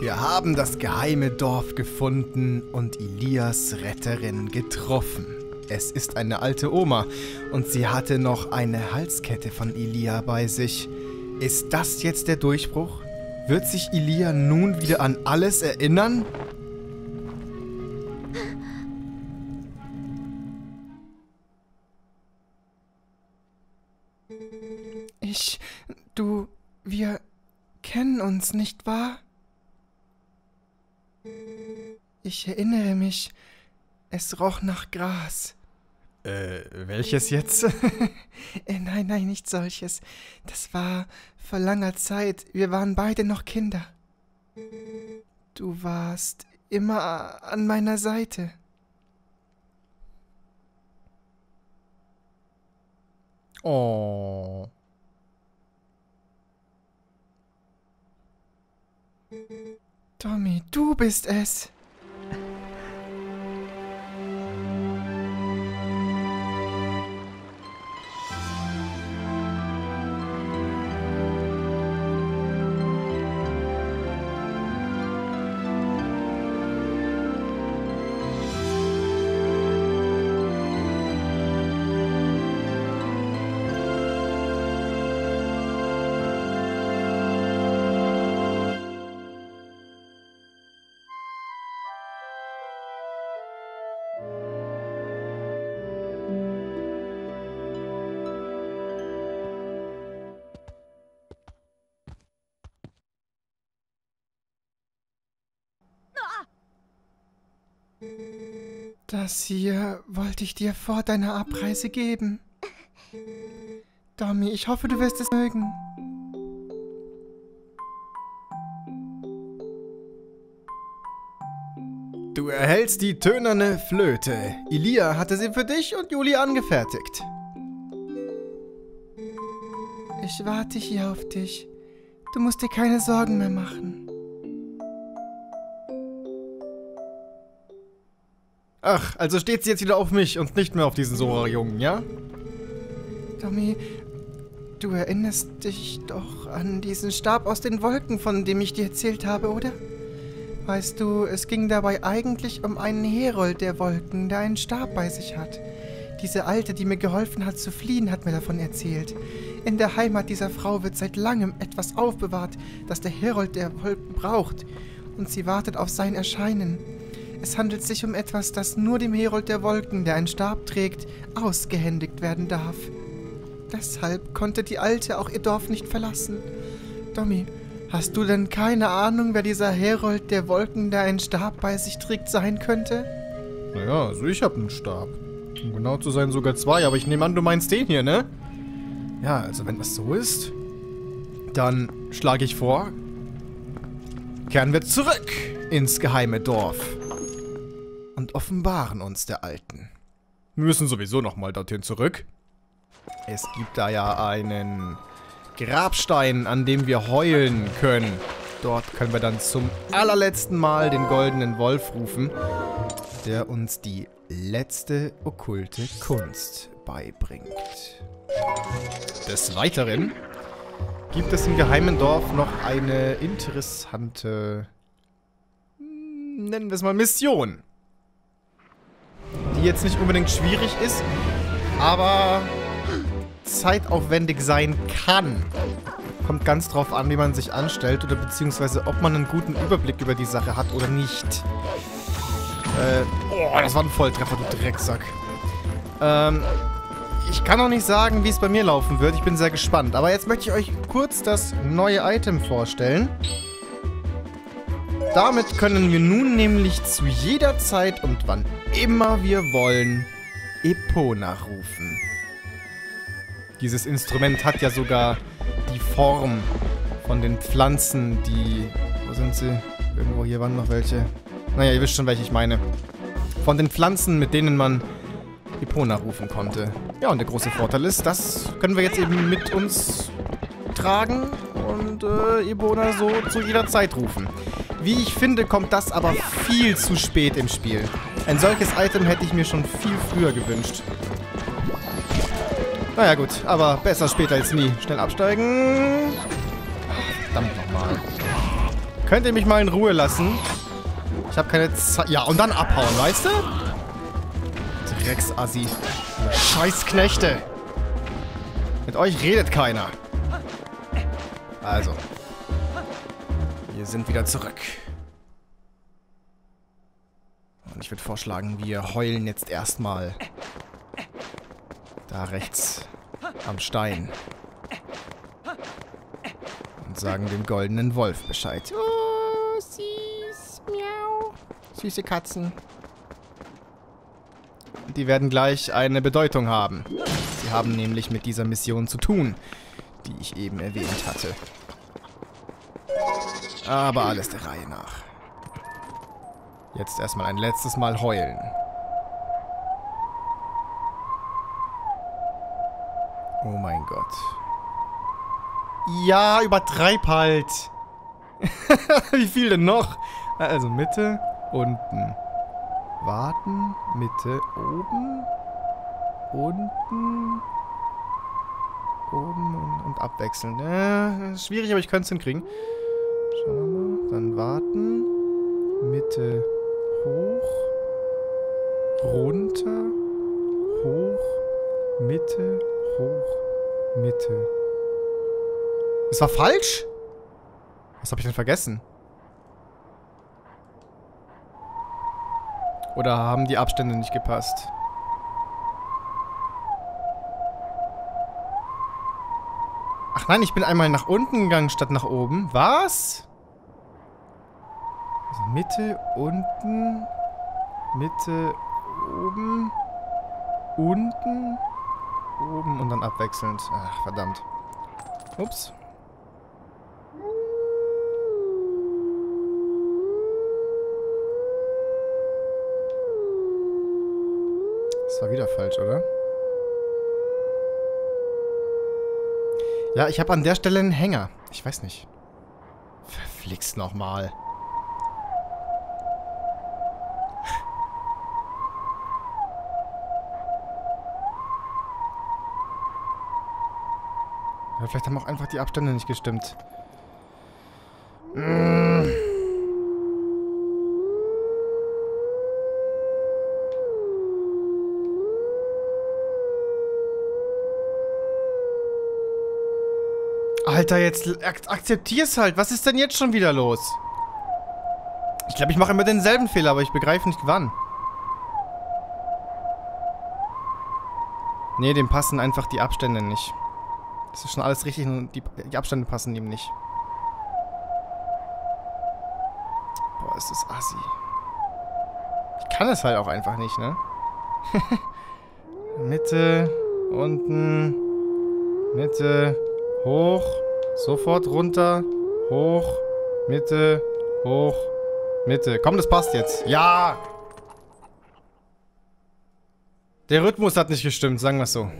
Wir haben das geheime Dorf gefunden und Ilias Retterin getroffen. Es ist eine alte Oma und sie hatte noch eine Halskette von Ilia bei sich. Ist das jetzt der Durchbruch? Wird sich Ilia nun wieder an alles erinnern? Wir kennen uns, nicht wahr? Ich erinnere mich, es roch nach Gras. Welches jetzt? Nein, nicht solches. Das war vor langer Zeit. Wir waren beide noch Kinder. Du warst immer an meiner Seite. Oh. Tommy, du bist es. Das hier wollte ich dir vor deiner Abreise geben. Tommy, ich hoffe, du wirst es mögen. Du erhältst die tönerne Flöte. Ilia hatte sie für dich und Julia angefertigt. Ich warte hier auf dich. Du musst dir keine Sorgen mehr machen. Ach, also steht sie jetzt wieder auf mich und nicht mehr auf diesen Sora-Jungen, ja? Tommy, du erinnerst dich doch an diesen Stab aus den Wolken, von dem ich dir erzählt habe, oder? Weißt du, es ging dabei eigentlich um einen Herold der Wolken, der einen Stab bei sich hat. Diese Alte, die mir geholfen hat zu fliehen, hat mir davon erzählt. In der Heimat dieser Frau wird seit langem etwas aufbewahrt, das der Herold der Wolken braucht. Und sie wartet auf sein Erscheinen. Es handelt sich um etwas, das nur dem Herold der Wolken, der einen Stab trägt, ausgehändigt werden darf. Deshalb konnte die Alte auch ihr Dorf nicht verlassen. Tommy, hast du denn keine Ahnung, wer dieser Herold der Wolken, der einen Stab bei sich trägt, sein könnte? Naja, also ich habe einen Stab. Um genau zu sein sogar zwei, aber ich nehme an, du meinst den hier, ne? Ja, also wenn das so ist, dann schlage ich vor, kehren wir zurück ins geheime Dorf und offenbaren uns der Alten. Wir müssen sowieso nochmal dorthin zurück. Es gibt da ja einen Grabstein, an dem wir heulen können. Dort können wir dann zum allerletzten Mal den goldenen Wolf rufen, der uns die letzte okkulte Kunst beibringt. Des Weiteren gibt es im geheimen Dorf noch eine interessante, nennen wir es mal, Mission. Die jetzt nicht unbedingt schwierig ist, aber zeitaufwendig sein kann. Kommt ganz drauf an, wie man sich anstellt oder beziehungsweise ob man einen guten Überblick über die Sache hat oder nicht. Oh, das war ein Volltreffer, du Drecksack. Ich kann auch nicht sagen, wie es bei mir laufen wird. Ich bin sehr gespannt. Aber jetzt möchte ich euch kurz das neue Item vorstellen. Damit können wir nun nämlich zu jeder Zeit und wann immer wir wollen Epona rufen. Dieses Instrument hat ja sogar die Form von den Pflanzen, die... Wo sind sie? Irgendwo hier waren noch welche. Naja, ihr wisst schon, welche ich meine. Von den Pflanzen, mit denen man Epona rufen konnte. Ja, und der große Vorteil ist, das können wir jetzt eben mit uns tragen und Epona so zu jeder Zeit rufen. Wie ich finde, kommt das aber viel zu spät im Spiel. Ein solches Item hätte ich mir schon viel früher gewünscht. Naja gut, aber besser später als nie. Schnell absteigen. Verdammt nochmal. Könnt ihr mich mal in Ruhe lassen? Ich habe keine Zeit. Ja, und dann abhauen, weißt du? Drecksassi. Scheißknechte. Mit euch redet keiner. Also. Wir sind wieder zurück. Und ich würde vorschlagen, wir heulen jetzt erstmal da rechts am Stein. Und sagen dem goldenen Wolf Bescheid. Oh, süß. Miau. Süße Katzen. Die werden gleich eine Bedeutung haben. Sie haben nämlich mit dieser Mission zu tun, die ich eben erwähnt hatte. Aber alles der Reihe nach. Jetzt erstmal ein letztes Mal heulen. Oh mein Gott. Ja, übertreib halt. Wie viel denn noch? Also Mitte, unten. Warten, Mitte, oben. Unten. Oben und abwechseln. Schwierig, aber ich könnte es hinkriegen. Schauen wir mal. Dann warten. Mitte, hoch. Runter. Hoch. Mitte, hoch. Mitte. Es war falsch? Was habe ich denn vergessen? Oder haben die Abstände nicht gepasst? Ach nein, ich bin einmal nach unten gegangen statt nach oben. Was? Also Mitte, unten, Mitte, oben, unten, oben und dann abwechselnd. Ach, verdammt. Ups. Das war wieder falsch, oder? Ja, ich habe an der Stelle einen Hänger. Ich weiß nicht. Verflixt nochmal. Ja, vielleicht haben auch einfach die Abstände nicht gestimmt. Alter, jetzt akzeptier's halt. Was ist denn jetzt schon wieder los? Ich glaube, ich mache immer denselben Fehler, aber ich begreife nicht wann. Nee, dem passen einfach die Abstände nicht. Das ist schon alles richtig und die Abstände passen ihm nicht. Boah, ist das assi. Ich kann es halt auch einfach nicht, ne? Mitte, unten, Mitte, hoch, sofort runter, hoch, Mitte, hoch, Mitte. Komm, das passt jetzt. Ja! Der Rhythmus hat nicht gestimmt, sagen wir es so.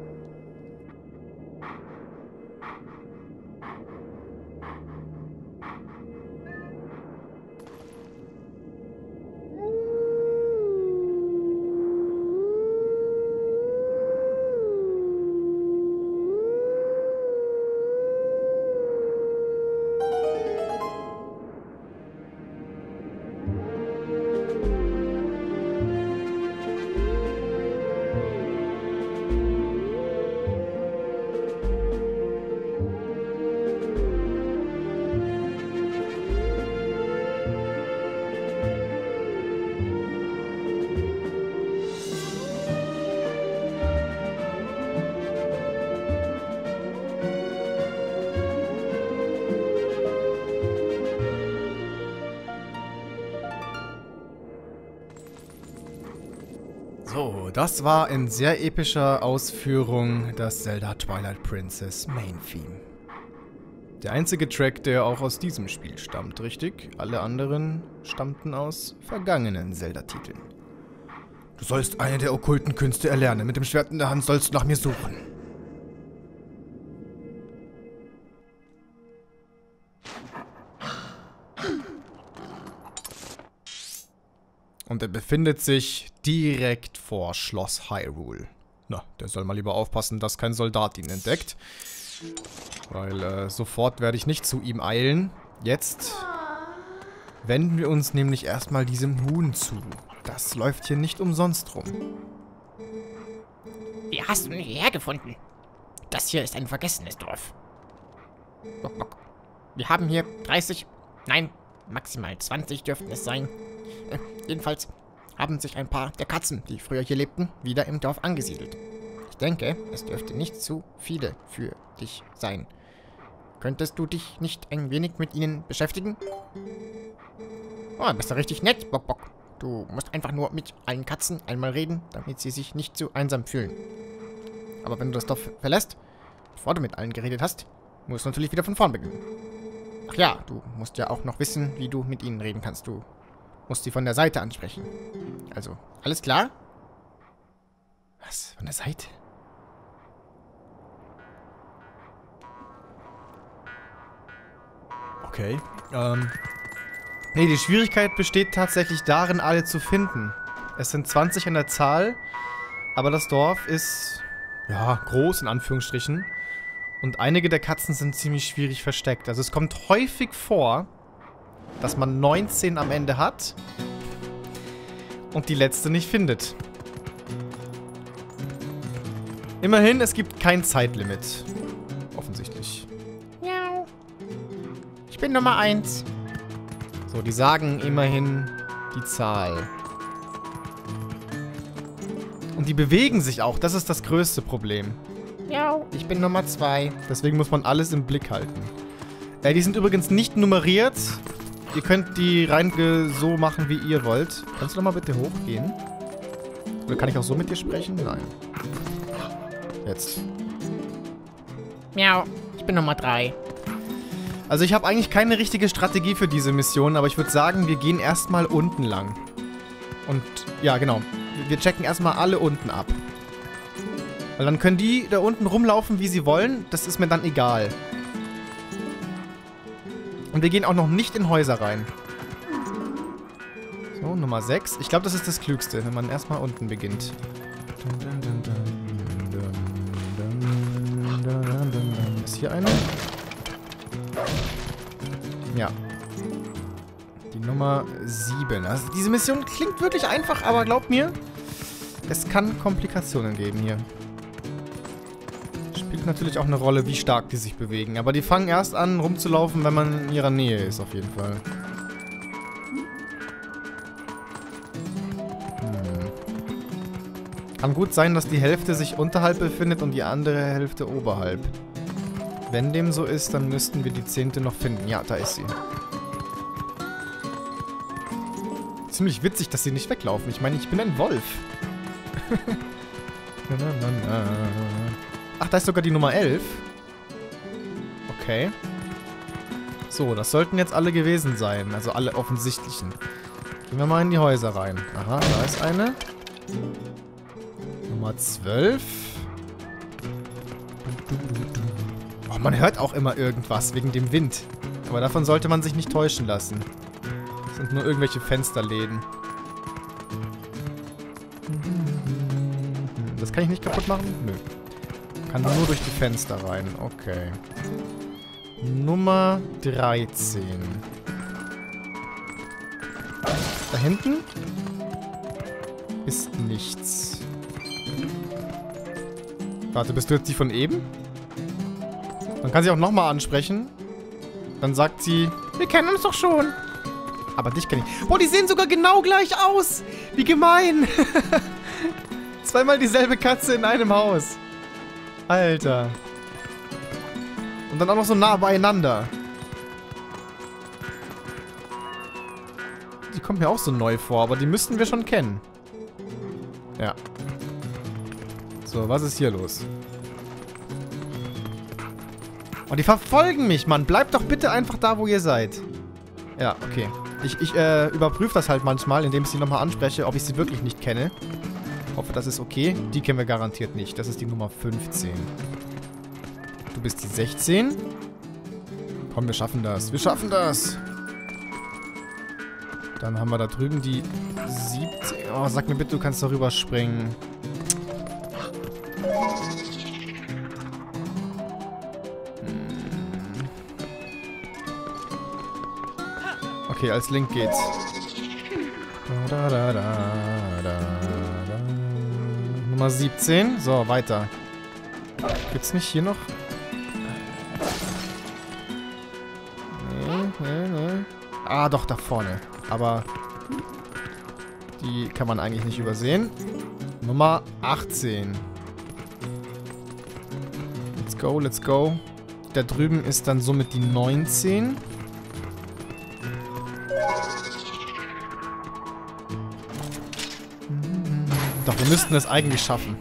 So, das war in sehr epischer Ausführung das Zelda Twilight Princess Main Theme. Der einzige Track, der auch aus diesem Spiel stammt, richtig? Alle anderen stammten aus vergangenen Zelda-Titeln. Du sollst eine der okkulten Künste erlernen. Mit dem Schwert in der Hand sollst du nach mir suchen. Und er befindet sich direkt vor Schloss Hyrule. Na, der soll mal lieber aufpassen, dass kein Soldat ihn entdeckt. Weil sofort werde ich nicht zu ihm eilen. Jetzt Wenden wir uns nämlich erstmal diesem Huhn zu. Das läuft hier nicht umsonst rum. Wie hast du ihn hierher gefunden? Das hier ist ein vergessenes Dorf. Bock, bock. Wir haben hier 30, nein, maximal 20 dürften es sein. Jedenfalls haben sich ein paar der Katzen, die früher hier lebten, wieder im Dorf angesiedelt. Ich denke, es dürfte nicht zu viele für dich sein. Könntest du dich nicht ein wenig mit ihnen beschäftigen? Oh, bist du richtig nett, Bock, Bock. Du musst einfach nur mit allen Katzen einmal reden, damit sie sich nicht zu einsam fühlen. Aber wenn du das Dorf verlässt, bevor du mit allen geredet hast, musst du natürlich wieder von vorn beginnen. Ach ja, du musst ja auch noch wissen, wie du mit ihnen reden kannst. Du musst sie von der Seite ansprechen. Also, alles klar? Was? Von der Seite? Okay. Nee, die Schwierigkeit besteht tatsächlich darin, alle zu finden. Es sind 20 an der Zahl, aber das Dorf ist, ja, groß in Anführungsstrichen. Und einige der Katzen sind ziemlich schwierig versteckt. Also es kommt häufig vor, dass man 19 am Ende hat und die letzte nicht findet. Immerhin, es gibt kein Zeitlimit. Offensichtlich. Miau. Ich bin Nummer 1. So, die sagen immerhin die Zahl. Und die bewegen sich auch. Das ist das größte Problem. Miau. Ich bin Nummer 2. Deswegen muss man alles im Blick halten. Die sind übrigens nicht nummeriert. Ihr könnt die Reihenfolge so machen, wie ihr wollt. Kannst du doch mal bitte hochgehen? Oder kann ich auch so mit dir sprechen? Nein. Jetzt. Miau. Ich bin Nummer 3. Also ich habe eigentlich keine richtige Strategie für diese Mission, aber ich würde sagen, wir gehen erstmal unten lang. Und, ja genau. Wir checken erstmal alle unten ab. Weil dann können die da unten rumlaufen, wie sie wollen. Das ist mir dann egal. Und wir gehen auch noch nicht in Häuser rein. So, Nummer 6. Ich glaube, das ist das Klügste, wenn man erstmal unten beginnt. Ist hier eine? Ja. Die Nummer 7. Also diese Mission klingt wirklich einfach, aber glaubt mir, es kann Komplikationen geben hier. Spielt natürlich auch eine Rolle, wie stark die sich bewegen. Aber die fangen erst an, rumzulaufen, wenn man in ihrer Nähe ist, auf jeden Fall. Kann gut sein, dass die Hälfte sich unterhalb befindet und die andere Hälfte oberhalb. Wenn dem so ist, dann müssten wir die 10. noch finden. Ja, da ist sie. Ziemlich witzig, dass sie nicht weglaufen. Ich meine, ich bin ein Wolf. Ach, da ist sogar die Nummer 11. Okay. So, das sollten jetzt alle gewesen sein. Also alle offensichtlichen. Gehen wir mal in die Häuser rein. Aha, da ist eine. Nummer 12. Oh, man hört auch immer irgendwas wegen dem Wind. Aber davon sollte man sich nicht täuschen lassen. Das sind nur irgendwelche Fensterläden. Das kann ich nicht kaputt machen? Nö. Kann nur durch die Fenster rein. Okay. Nummer 13. Da hinten ist nichts. Warte, bist du jetzt die von eben? Man kann sie auch nochmal ansprechen. Dann sagt sie, wir kennen uns doch schon. Aber dich kenne ich. Boah, die sehen sogar genau gleich aus. Wie gemein. Zweimal dieselbe Katze in einem Haus. Alter. Und dann auch noch so nah beieinander. Die kommt mir auch so neu vor, aber die müssten wir schon kennen. Ja. So, was ist hier los? Oh, die verfolgen mich, Mann. Bleibt doch bitte einfach da, wo ihr seid. Ja, okay. Ich überprüfe das halt manchmal, indem ich sie nochmal anspreche, ob ich sie wirklich nicht kenne. Hoffe, das ist okay. Die kennen wir garantiert nicht. Das ist die Nummer 15. Du bist die 16. Komm, wir schaffen das. Wir schaffen das. Dann haben wir da drüben die 17. Oh, sag mir bitte, du kannst darüber springen. Okay, als Link geht's. Nummer 17. So, weiter. Gibt's nicht hier noch? Nee. Ah, doch, da vorne. Aber die kann man eigentlich nicht übersehen. Nummer 18. Let's go. Da drüben ist dann somit die 19. Doch, wir müssten es eigentlich schaffen.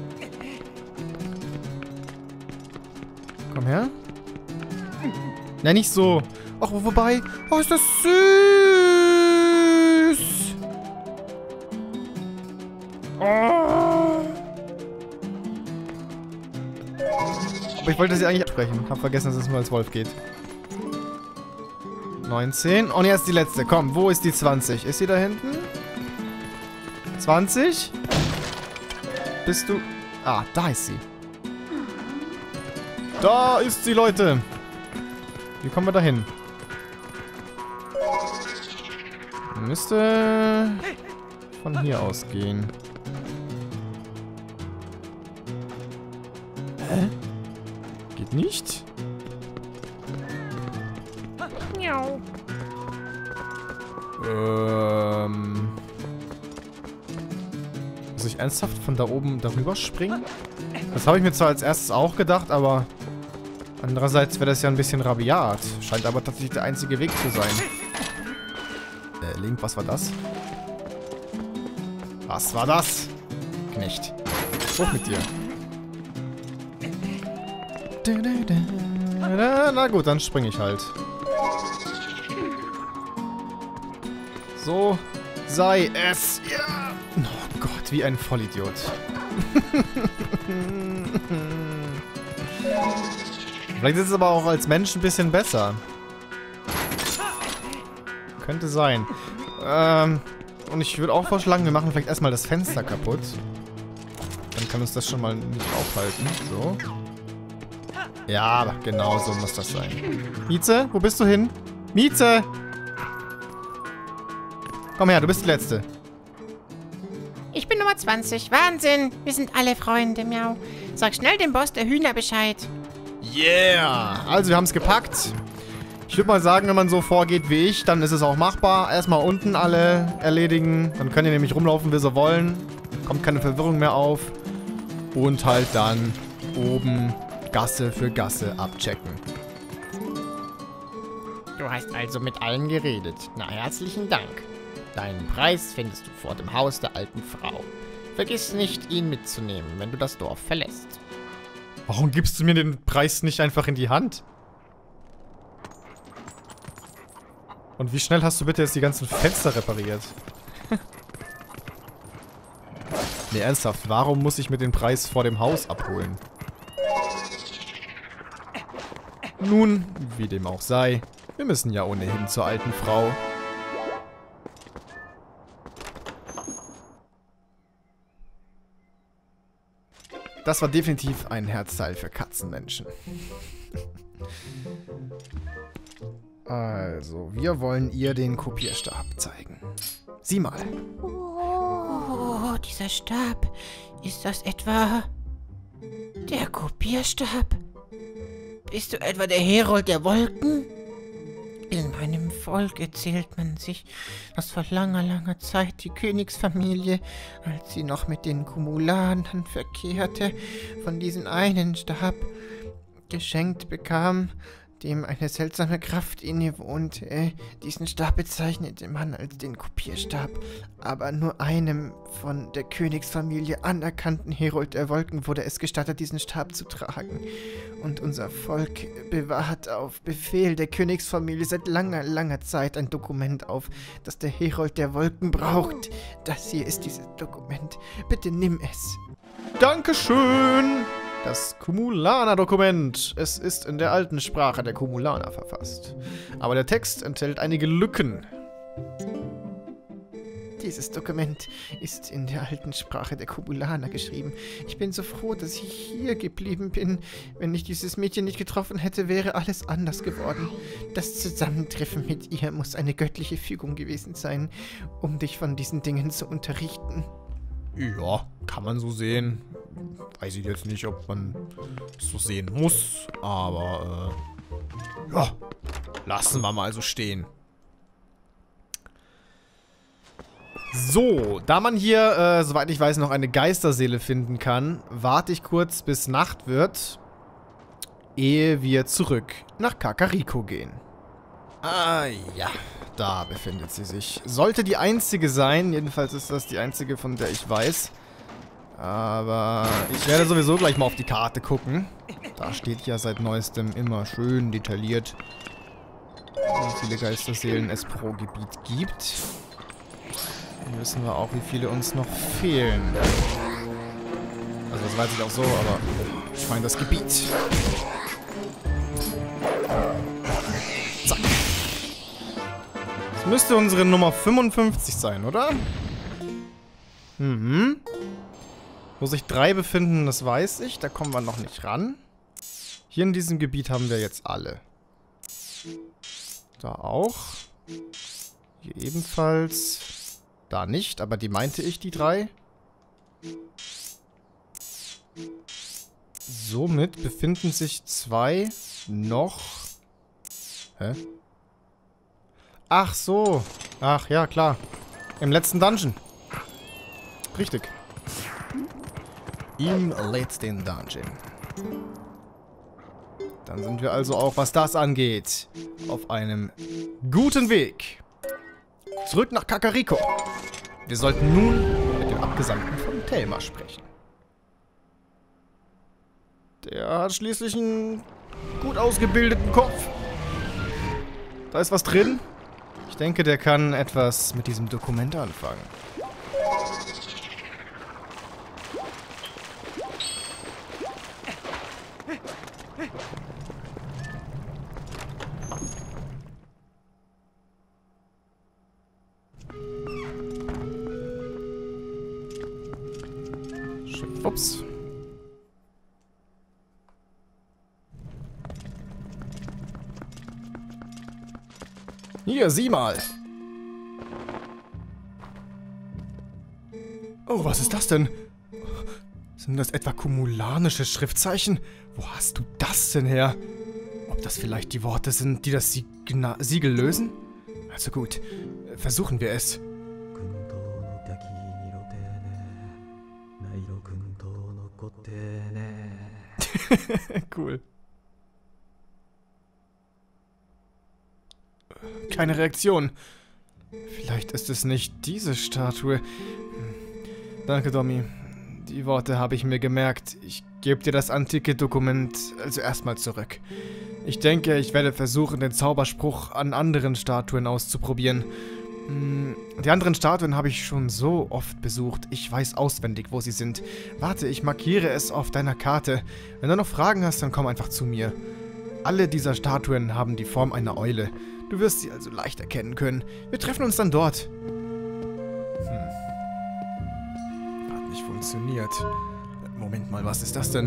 Komm her. Nein, nicht so. Ach, wobei. Oh, ist das süß. Oh. Aber ich wollte sie eigentlich sprechen. Hab vergessen, dass es nur als Wolf geht. 19. Und jetzt die letzte. Komm, wo ist die 20? Ist sie da hinten? 20? Bist du... Ah, da ist sie. Da ist sie, Leute. Wie kommen wir da hin? Müsste von hier aus gehen. Hä? Geht nicht? Miau. Muss ich ernsthaft von da oben darüber springen? Das habe ich mir zwar als erstes auch gedacht, aber andererseits wäre das ja ein bisschen rabiat. Scheint aber tatsächlich der einzige Weg zu sein. Link, was war das? Was war das? Knecht. Hoch mit dir. Na gut, dann springe ich halt. So sei es. Ja. Oh Gott, wie ein Vollidiot. Vielleicht ist es aber auch als Mensch ein bisschen besser. Könnte sein. Und ich würde auch vorschlagen, wir machen vielleicht erstmal das Fenster kaputt. Dann kann uns das schon mal nicht aufhalten. So. Ja, genau so muss das sein. Mieze, wo bist du hin? Mieze! Komm her, du bist die Letzte. Ich bin Nummer 20. Wahnsinn. Wir sind alle Freunde, miau. Sag schnell dem Boss der Hühner Bescheid. Yeah! Also, wir haben es gepackt. Ich würde mal sagen, wenn man so vorgeht wie ich, dann ist es auch machbar. Erstmal unten alle erledigen. Dann könnt ihr nämlich rumlaufen, wie sie wollen. Kommt keine Verwirrung mehr auf. Und halt dann oben Gasse für Gasse abchecken. Du hast also mit allen geredet. Na, herzlichen Dank. Deinen Preis findest du vor dem Haus der alten Frau. Vergiss nicht, ihn mitzunehmen, wenn du das Dorf verlässt. Warum gibst du mir den Preis nicht einfach in die Hand? Und wie schnell hast du bitte jetzt die ganzen Fenster repariert? Nee, ernsthaft, warum muss ich mir den Preis vor dem Haus abholen? Nun, wie dem auch sei, wir müssen ja ohnehin zur alten Frau. Das war definitiv ein Herzteil für Katzenmenschen. Also, wir wollen ihr den Kopierstab zeigen. Sieh mal. Oh, dieser Stab. Ist das etwa der Kopierstab? Bist du etwa der Herold der Wolken? In meinem Volk erzählt man sich, dass vor langer Zeit die Königsfamilie, als sie noch mit den Kumulanern verkehrte, von diesem einen Stab geschenkt bekam, dem eine seltsame Kraft innewohnte. Diesen Stab bezeichnete man als den Kopierstab, aber nur einem von der Königsfamilie anerkannten Herold der Wolken wurde es gestattet, diesen Stab zu tragen. Und unser Volk bewahrt auf Befehl der Königsfamilie seit langer Zeit ein Dokument auf, das der Herold der Wolken braucht. Das hier ist dieses Dokument. Bitte nimm es. Dankeschön! Das Kumulaner-Dokument. Es ist in der alten Sprache der Kumulaner verfasst. Aber der Text enthält einige Lücken. Dieses Dokument ist in der alten Sprache der Kobulaner geschrieben. Ich bin so froh, dass ich hier geblieben bin. Wenn ich dieses Mädchen nicht getroffen hätte, wäre alles anders geworden. Das Zusammentreffen mit ihr muss eine göttliche Fügung gewesen sein, um dich von diesen Dingen zu unterrichten. Ja, kann man so sehen. Weiß ich jetzt nicht, ob man es so sehen muss, aber ja, lassen wir mal so stehen. So, da man hier, soweit ich weiß, noch eine Geisterseele finden kann, warte ich kurz, bis Nacht wird, ehe wir zurück nach Kakariko gehen. Ah, ja, da befindet sie sich. Sollte die einzige sein, jedenfalls ist das die einzige, von der ich weiß. Aber ich werde sowieso gleich mal auf die Karte gucken. Da steht ja seit neuestem immer schön detailliert, wie viele Geisterseelen es pro Gebiet gibt. Dann wissen wir auch, wie viele uns noch fehlen. Also das weiß ich auch so, aber ich meine das Gebiet. Zack. Das müsste unsere Nummer 55 sein, oder? Mhm. Wo sich 3 befinden, das weiß ich. Da kommen wir noch nicht ran. Hier in diesem Gebiet haben wir jetzt alle. Da auch. Hier ebenfalls. Da nicht, aber die meinte ich, die 3. Somit befinden sich 2 noch... Hä? Ach so. Ach ja, klar. Im letzten Dungeon. Richtig. Im letzten Dungeon. Dann sind wir also auch, was das angeht, auf einem guten Weg. Zurück nach Kakariko. Wir sollten nun mit dem Abgesandten von Telma sprechen. Der hat schließlich einen gut ausgebildeten Kopf. Da ist was drin. Ich denke, der kann etwas mit diesem Dokument anfangen. Ups. Hier, sieh mal. Oh, was ist das denn? Sind das etwa kumulanische Schriftzeichen? Wo hast du das denn her? Ob das vielleicht die Worte sind, die das Siegel lösen? Also gut, versuchen wir es. Cool. Keine Reaktion. Vielleicht ist es nicht diese Statue. Danke, Domi. Die Worte habe ich mir gemerkt. Ich gebe dir das antike Dokument also erstmal zurück. Ich denke, ich werde versuchen, den Zauberspruch an anderen Statuen auszuprobieren. Die anderen Statuen habe ich schon so oft besucht. Ich weiß auswendig, wo sie sind. Warte, ich markiere es auf deiner Karte. Wenn du noch Fragen hast, dann komm einfach zu mir. Alle dieser Statuen haben die Form einer Eule. Du wirst sie also leicht erkennen können. Wir treffen uns dann dort. Hat nicht funktioniert. Moment mal, was ist das denn?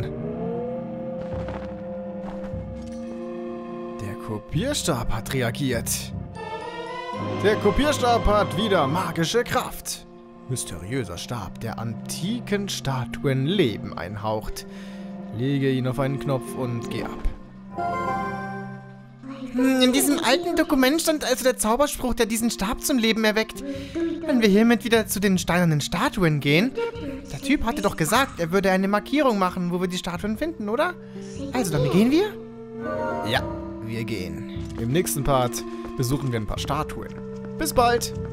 Der Kopierstab hat reagiert. Der Kopierstab hat wieder magische Kraft. Mysteriöser Stab, der antiken Statuen Leben einhaucht. Lege ihn auf einen Knopf und geh ab. In diesem alten Dokument stand also der Zauberspruch, der diesen Stab zum Leben erweckt. Wenn wir hiermit wieder zu den steinernen Statuen gehen... Der Typ hatte doch gesagt, er würde eine Markierung machen, wo wir die Statuen finden, oder? Also, dann gehen wir? Ja, wir gehen. Im nächsten Part besuchen wir ein paar Statuen. Bis bald!